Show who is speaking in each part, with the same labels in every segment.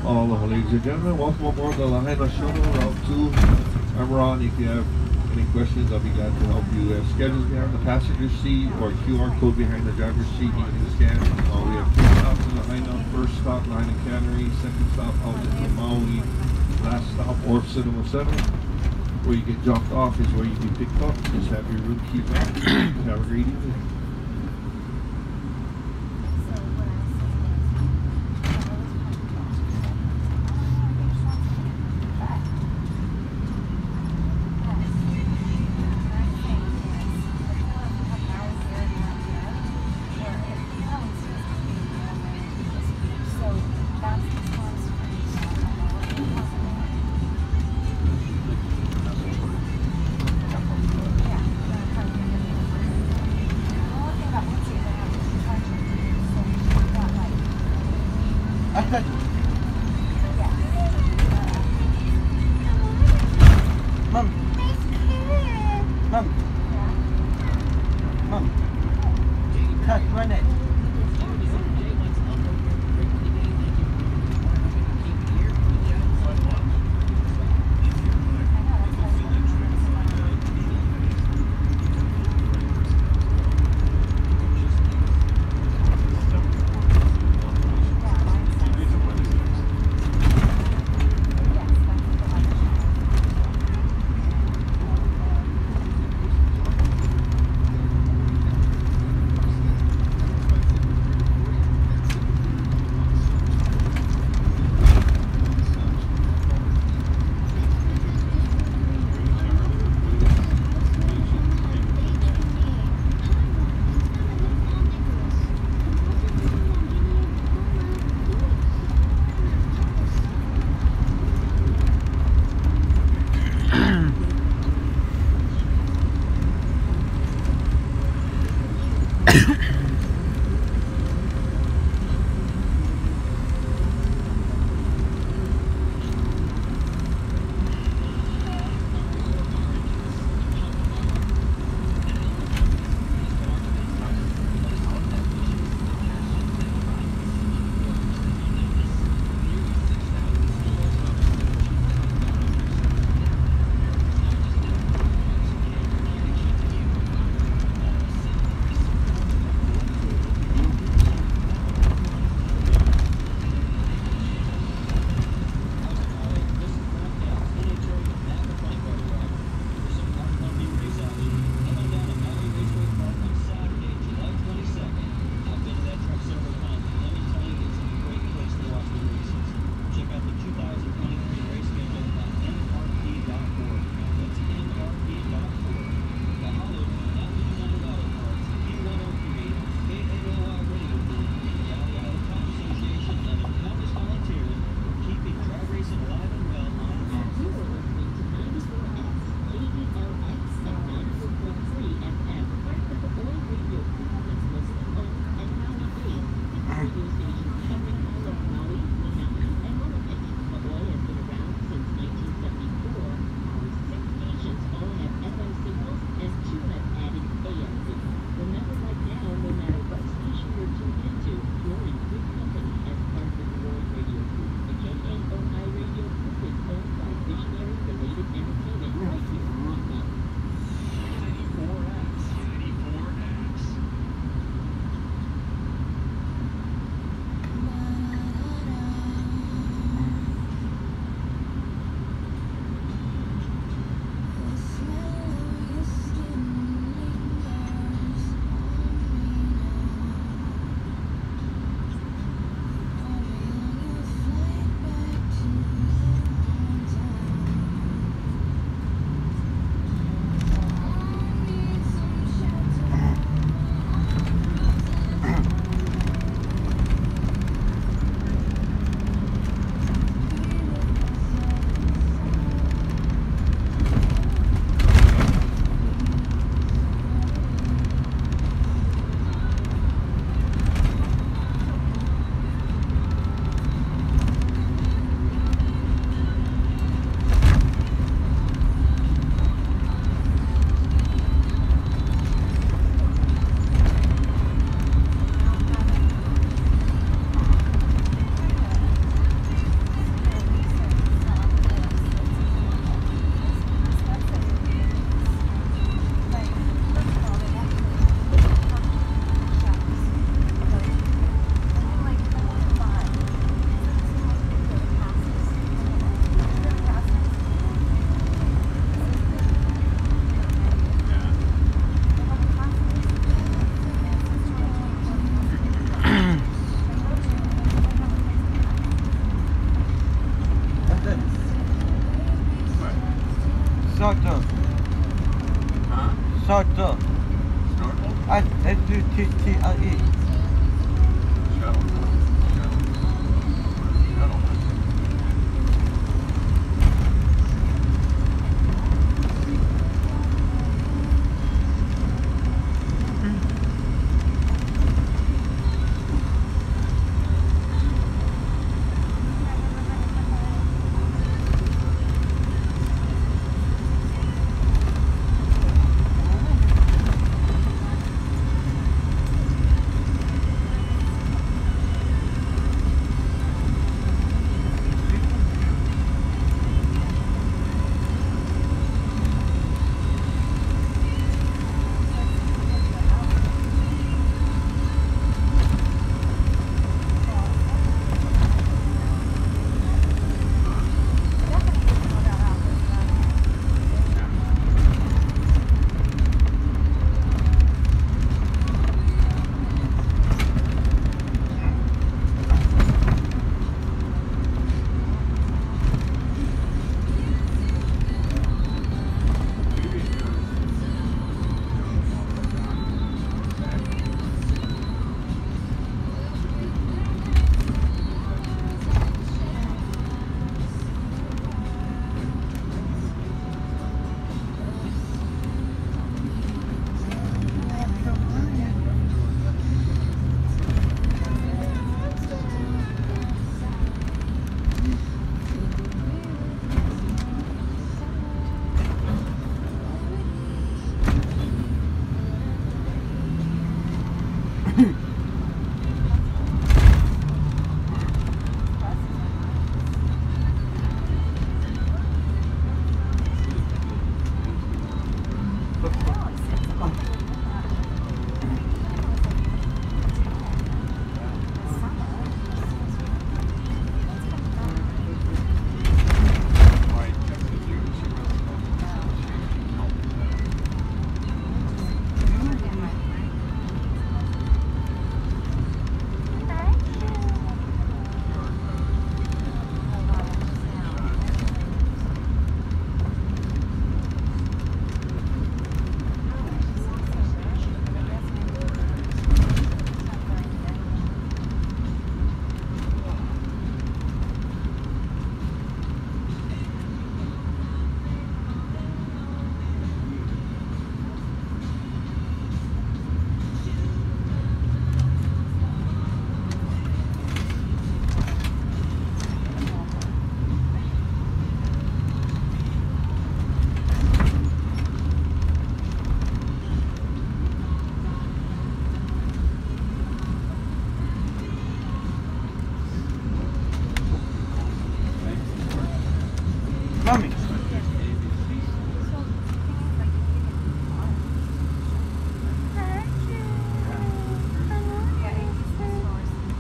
Speaker 1: Aloha, ladies and gentlemen. Welcome aboard the Lahaina Shuttle Route 2. I'm Ron. If you have any questions, I'll be glad to help you. We have schedules behind the passenger seat or QR code behind the driver's seat you can scan. We have 3 stops in Lahaina. First stop, Lahaina Cannery. Second stop, out into Maui. Last stop, Orf Cinema 7. Where you get dropped off is where you can pick up. Just have your room key back. Have a great evening.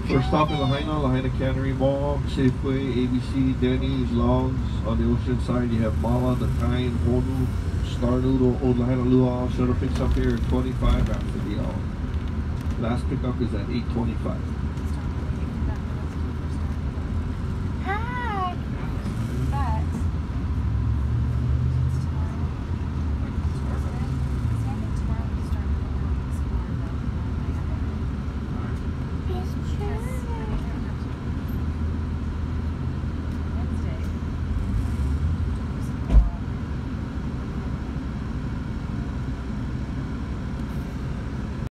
Speaker 1: First stop in Lahaina Cannery Mall, Safeway, ABC, Denny's, Longs. On the ocean side, you have Mala, The Kind, Honu, Star Noodle, Old Lahaina Luau. Shuttle picks up here at 25 after the hour. Last pickup is at 8:25.